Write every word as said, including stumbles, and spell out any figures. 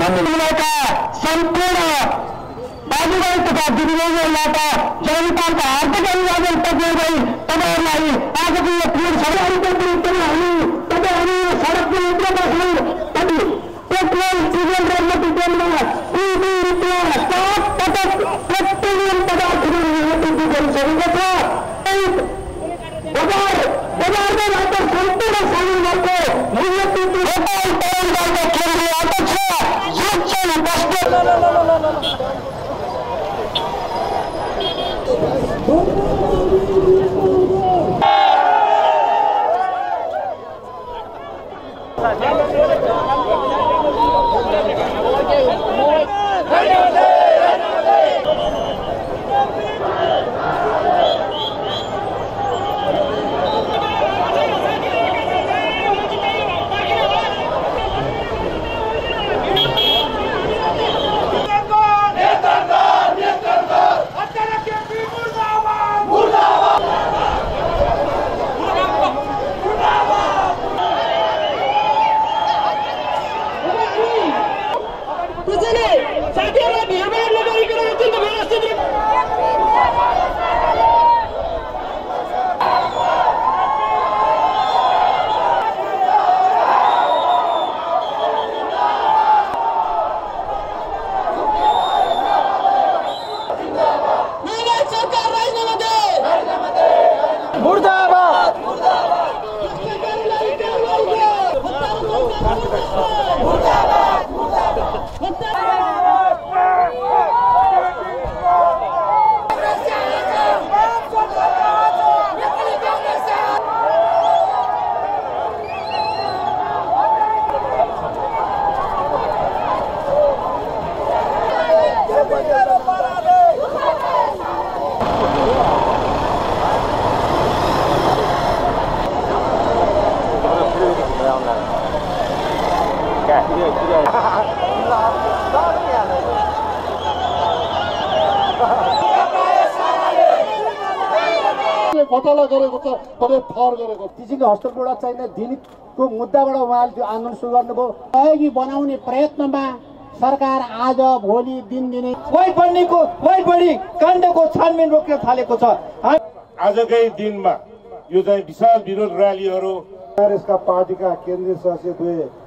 भन्नुभएका सम्पूर्ण दाजुभाइ तथा दिदीबहिनीहरूबाट जनताका हार्दिक अभिवादन टक्राउँदै तपाईँहरूलाई आजको यो पीड सभाको विरुद्धमा हामी तपाईँहरू सडकको उत्रमा छौँ। अनि पेट्रोल डिजल र मट्टितेलमा दुई रुपियाँ सात पटक पेट्रोलियम पदार्थहरू वृद्धि गरिसकेको छ। बजार बजारमा रहेको सम्पूर्ण सामानहरूको मूल्य वृद्धि नेपाल तरुणदलको केन्द्रीय अध्यक्ष सुचन बस्नेत घोटाला गरेको छ, तपाईँ फर गरेको टिचिङ हस्टेल प्रोडक्ट चाहिने दिनको मुद्दाबाट उहाँले त्यो आन्दोलन सुरु गर्नुभयो। सहयोगी बनाउने प्रयत्नमा सरकार आज भोलि दिनदिनै वाइट बन्नेको वाइट बढी काण्डको छानबिन रोक्न थालेको छ। आजकै दिनमा यो चाहिँ विशाल विरोध र्यालीहरू कांग्रेसका पार्टीका केन्द्रीय सदस्य दुई